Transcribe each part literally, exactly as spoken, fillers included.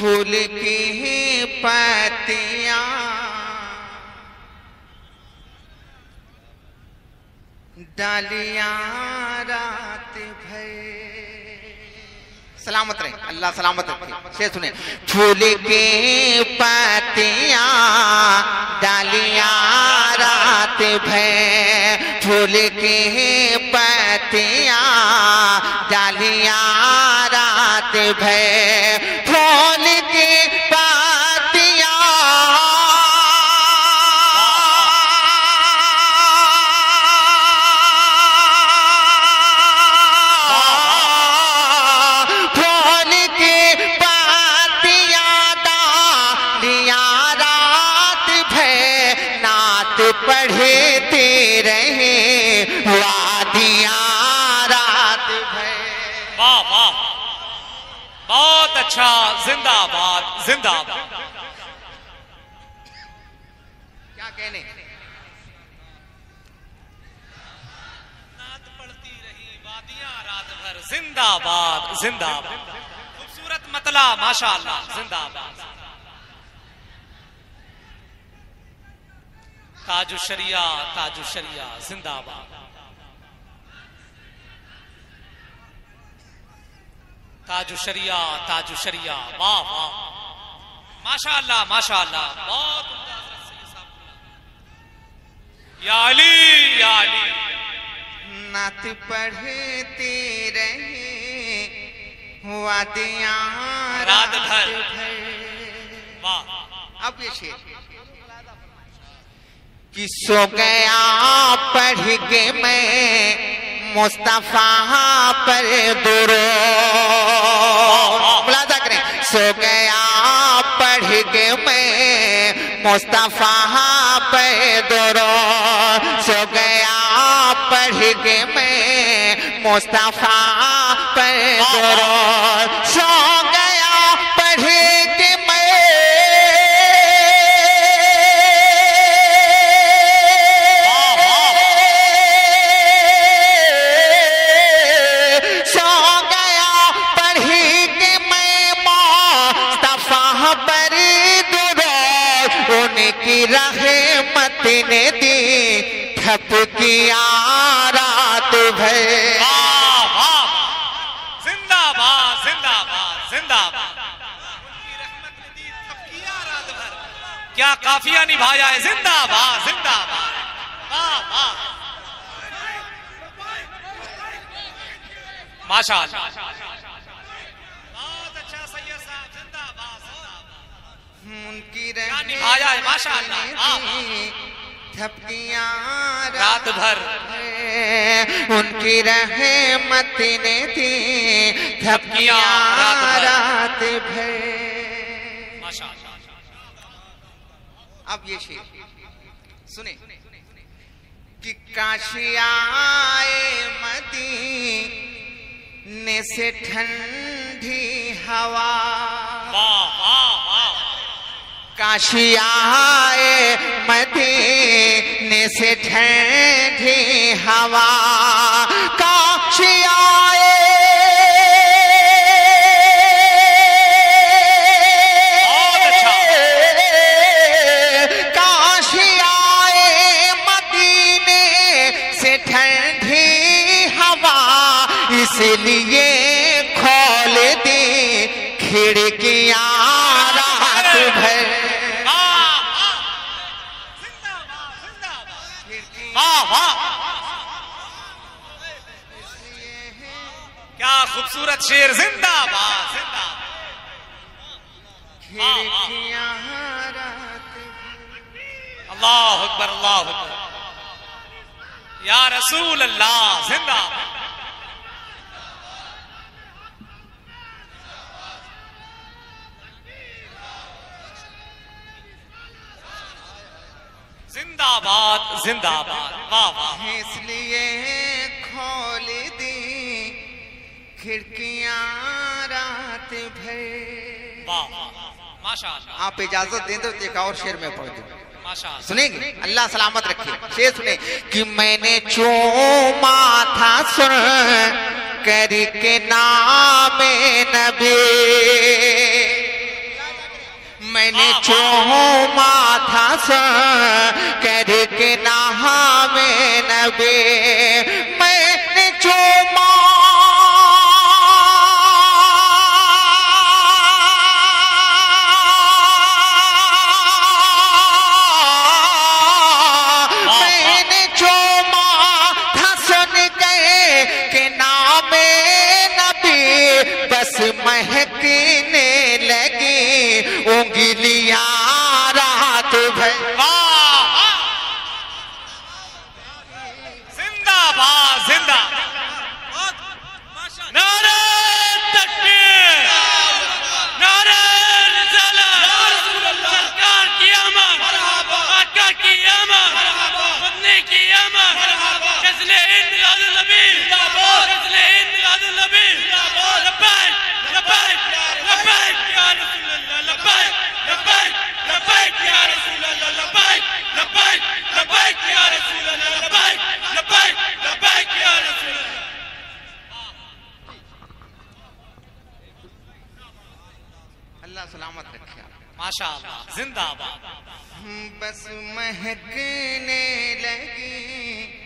फूल की पत्तियां डालियां रात भर। सलामत रहे, अल्लाह सलामत रखे। शेर सुने। फूल की पत्तियां डालियां रात भर, फूल की पत्तियां डालियां रात भर, फूल की पत्तियां फूल की पत्तियां डालियां रात भर, नात पढ़ते रहे वादियां रात भर। वाह वाह, बहुत अच्छा, जिंदाबाद जिंदाबाद। क्या कहने? नात पढ़ती रही वादियां रात भर, जिंदाबाद जिंदाबाद। खूबसूरत मतला, माशाअल्लाह, जिंदाबाद। ताजु शरिया ताजु शरिया, जिंदाबाद। ताजु शरिया ताजु शरिया, वाह वाह, माशाअल्लाह माशाअल्लाह, बहुत उम्दा हज़रत सैयद साहब। या अली या अली। नात पढ़ते रहे वादियां रात भर। वाह। अब ये शेर कि सो गया पढ़ के मैं मुस्तफा पर दुरूद। मुलाज़ा करें। सो गया पढ़ के मैं मुस्तफा पर दुरूद, सो गया पढ़ के मैं मुस्तफा पर दुरूद, सो गया पढ़ के मैं सो गया पढ़ के मैं मुस्तफा पर दुरूद, उनकी रहमत ने दी थपकियां रात भर। वाह वाह, जिंदाबाद जिंदाबाद जिंदाबाद। उनकी रहमत ने दी थपकियां रात भर, क्या काफिया निभाया है, जिंदाबाद जिंदाबाद। वाह वाह, माशाअल्लाह, बहुत अच्छा सैयद साहब, जिंदाबाद जिंदाबाद। उनकी क्या निभाया है, माशाअल्लाह, वाह वाह। थपकियां रात भर, उनकी रहमत ने दी थपकियां रात भर। माशाअल्लाह। अब ये शेर सुने कि काशियाए मदीने से ठंडी हवा, वाह वाह वाह, काशियाए मदीने से ठंडी हवा, काशियाए बहुत अच्छा। काशियाए मदीने से ठंडी हवा, इसलिए खोल दे खिड़कियां रात भर। वाह वाह, क्या खूबसूरत शेर, जिंदाबाद जिंदाबाद। खिड़कियां रात अल्लाह अकबर अल्लाह अकबर, या रसूल अल्लाह, जिंदाबाद। जिंदाबाद जिंदाबाद, वाह वाह। इसलिए खोल दी खिड़कियां रात भर। वाह वाह, माशाअल्लाह। आप इजाजत दे दो तो एक और शेर में पढ़ दूं, माशाअल्लाह। सुनेंगे? अल्लाह सलामत रखे। शेर सुने कि मैंने चूमा था सुन करके नाम नबी, मैंने चूमा था करके नहा में नबी, मैंने चूमा मैंने चूमा था सुन के के नाम नबी, बस महकने लगी उंगलियां रात भर। जिंदाबाद जिंदाबाद, नारे तकबीर, नारे रिसालत, सरकार की अमर, आका की अमर, मदनी की अमर, जश्न इंदिलाद नबी, जश्न इंदिलाद नबी, लब्बैक लब्बैक लब्बैक या रसूल अल्लाह, लब्बैक लब्बैक लब्बैक या रसूल अल्लाह, लब्बैक लब्बैक लब्बैक या रसूल अल्लाह, लब्बैक लब्बैक लब्बैक या रसूल अल्लाह। अल्लाह सलामत रखे। माशाअल्लाह, जिंदाबाद। बस महकने लगी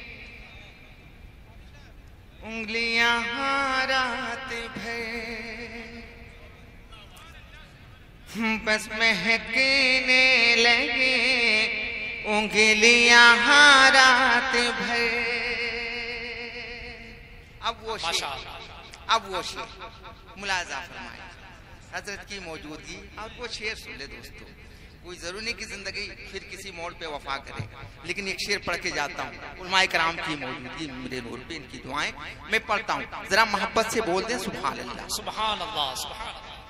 उंगलियां रात भर, बस महकने लगी उंगलियां रात भर। अब वो शेर, अब वो शेर मुलाजा फरमाए हजरत की मौजूदगी, और वो शेर सुन ले दोस्तों। कोई जरूरी नहीं कि जिंदगी फिर किसी मोड़ पे वफा करे, लेकिन एक शेर पढ़ के जाता हूँ। उलमाए कराम की मौजूदगी मेरे नूर पे, इनकी दुआएं मैं पढ़ता हूँ, जरा मोहब्बत से बोल दें सुभान अल्लाह सुभान अल्लाह सुभान।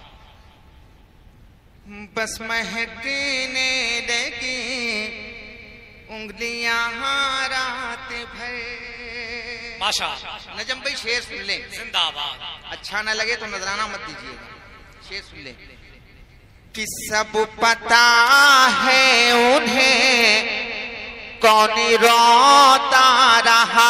बस महकने लगी उंगलियां रात भर। माशाअल्लाह। नजम भाई शेर सुन लें, जिंदाबाद। अच्छा ना लगे तो नजराना मत दीजिएगा, शेर सुन लें। कि सब पता है उन्हें कौन रोता रहा,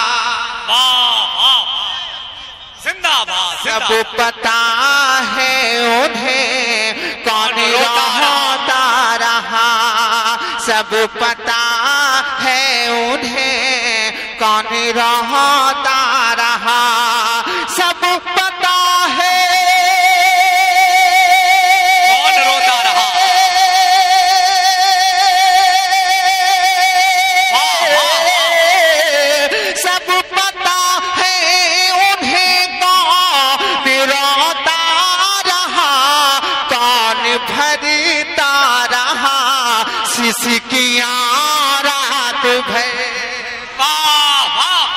जिंदाबाद। सब पता है उन्हें कौन रोता रहा, सब पता है उन्हें कौन रोता रहा, सब पता है कौन रोता रहा। सब पता है उन्हें कौन रोता रहा, कौन भरता रहा सिसकियां रात भर। वाह वाह,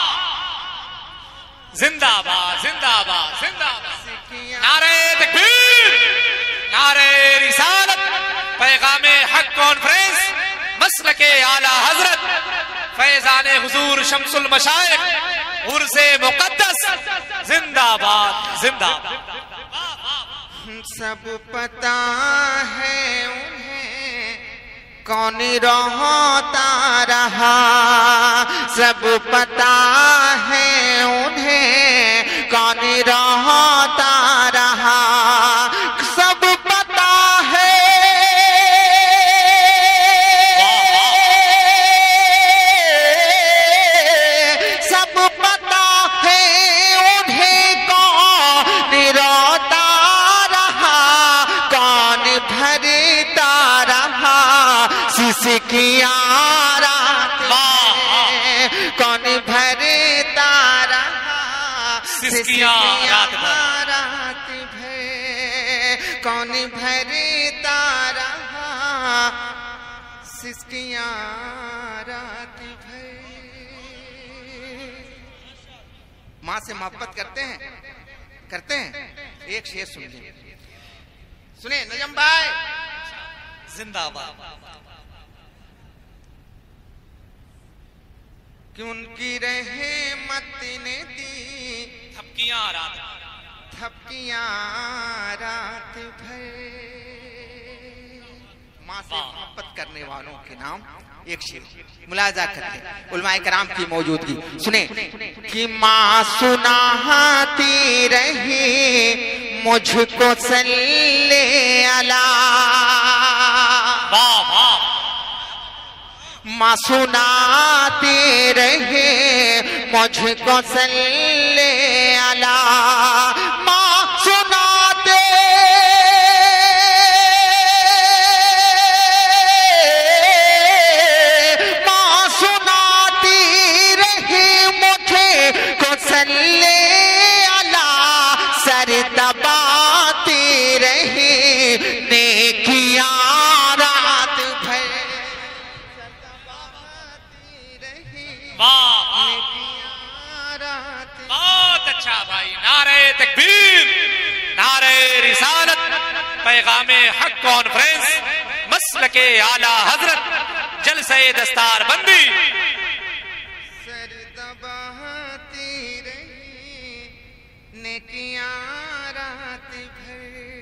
जिंदाबाद जिंदाबाद जिंदाबाद। नारे तकबीर, नारे रिसालत, पैगामे हक कॉन्फ्रेंस, मसलके आला हजरत फैजाने हुजूर शम्सुल मशाइख उर्से मुकद्दस, जिंदाबाद जिंदाबाद। सब पता है उन्हें कौन रोता रहा, सब पता है उन्हें कौन रोता रहा, सब पता है सब पता है उन्हें कौन रोता रहा, कौन भरता रहा सिसकियां रात भर, कौन भरता रहा सिसकियां रात भर, रात भर, कौन भरता रहा सिसकियां रात भर। माँ से मोहब्बत करते हैं, करते हैं। एक शेर सुन ले, सुने नजम भाई। जिंदाबाद। कि उनकी रहमत ने दी थपकियां रात, थपकियां रात भर। माँ से मोहब्बत करने वालों के नाम एक शेर मुलाजा करते हैं उलमाए कराम की मौजूदगी। सुने कि माँ सुनाती रही मुझको सल्ले अला, माँ सुनाती रहे मुझको सल्ले अला, माँ सुनाते माँ सुनाती रहे मुझे को सल्ले अला, सर दबाती रही नेकियां रात भर, बहुत अच्छा भाई। नारे तकबीर, नारे रिसालत, पैगामे हक कॉन्फ्रेंस, मसलके आला हजरत, जलसे दस्तार बंदी। सर दबाती रही नेकियां रात भर।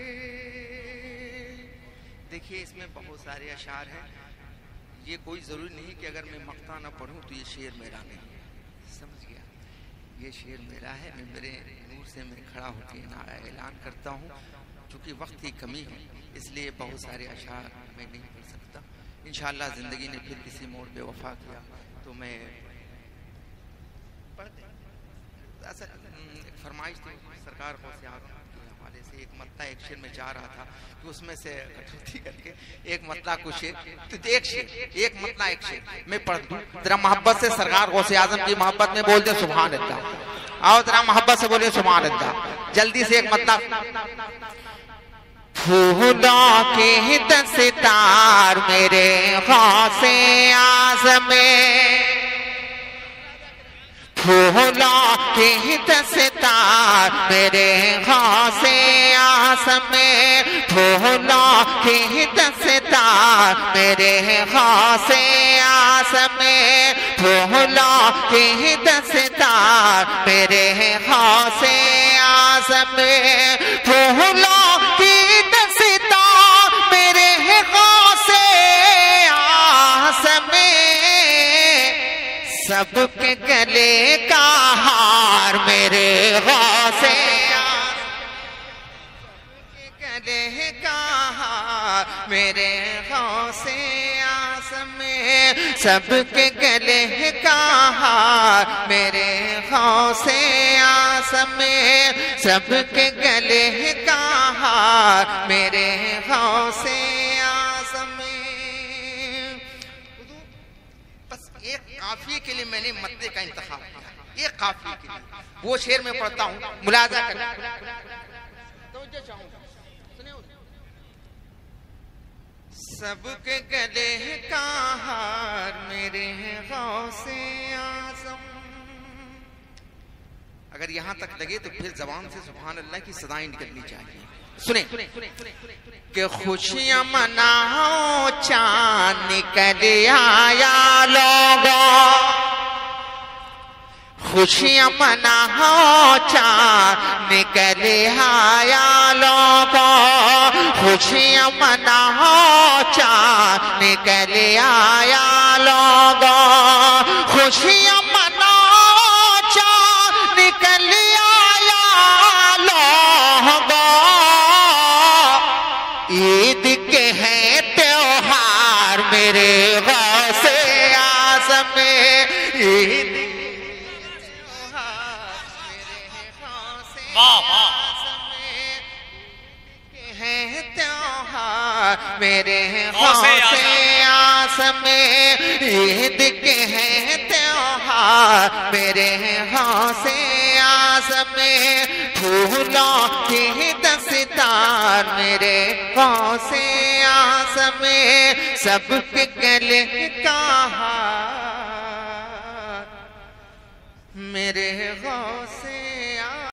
देखिए इसमें बहुत सारे अशार हैं। ये कोई जरूरी नहीं कि अगर मैं मक्ता ना पढ़ूं तो ये शेर मेरा नहीं, समझ गया? ये शेर मेरा है। मैं मेरे नूर से मैं खड़ा होकर नारा ऐलान करता हूँ। चूँकि वक्त की कमी है इसलिए बहुत सारे अशार मैं नहीं पढ़ सकता। इंशाअल्लाह ज़िंदगी ने फिर किसी मोड़ पे वफा किया तो मैं पढ़ दे। एक फरमाइश थी सरकार को से के हवाले से, एक मतला एक शेर में जा रहा था कि उसमें से कटौती करके एक मतला कुछ शेर, तो एक शेर एक मतला एक शेर मैं पढ़ दूं। जरा मोहब्बत से सरकार गौसे आजम की मोहब्बत में बोल दे सुभान अल्लाह। आओ जरा मोहब्बत से बोलिए सुभान अल्लाह। जल्दी से एक मतला। फूलों के दस्तार मेरे गौसे आजम में, फूलों के दस्तार मेरे गौसे आज़म में, फूलों के दस्तार मेरे गौसे आज़म में, फूलों के दस्तार मेरे गौसे आज़म में, फूलों की दस्तार मेरे गौसे आज़म में, सबके गले का हार मेरे गौसे गले का हार मेरे गौसे आज़म में, सबके गले का हार मेरे गौसे आज़म में, सबके गले का हार मेरे गौसे आज़म में। बस एक काफिये के लिए मैंने मत्ते का इंतखाब किया, एक काफिये के लिए। वो शेर में पढ़ता हूँ, मुलाजा कर सबके गले का हार मेरे गौसे आज़म। अगर यहाँ तक लगे तो फिर जबान से सुभान अल्लाह की सदाएं निकलनी चाहिए। सुने कि खुशियां मनाओ चांद निकल आया लोगों, खुशियां मनाओ चांद निकल आया लोगों, खुशियां मनाओ चांद निकल आया लोगों, खुशियां मनाओ चांद निकल आया लोगों। ईद के हैं त्योहार मेरे गौसे आज़म में, ईद मेरे गौसे आज़म में, ईद के हैं त्योहार मेरे गौसे आज़म में, फूलों के दस्तार मेरे गौसे आज़म में, सबके गले का हार मेरे गौसे